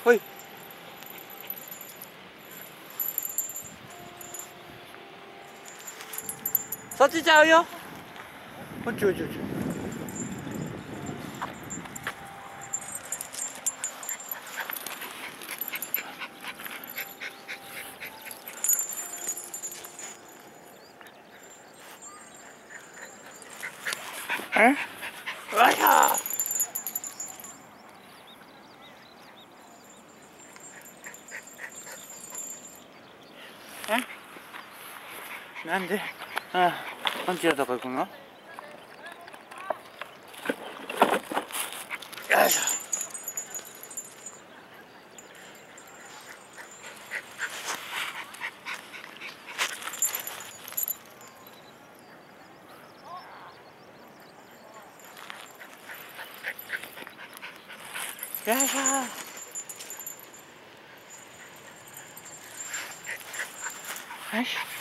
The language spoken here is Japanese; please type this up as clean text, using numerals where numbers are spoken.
ほい。そっちちゃうよ。こっちこっちこっち。え？よいしょ。なんで？こんちのとこ行くの？よいしょ。よいしょ。よし。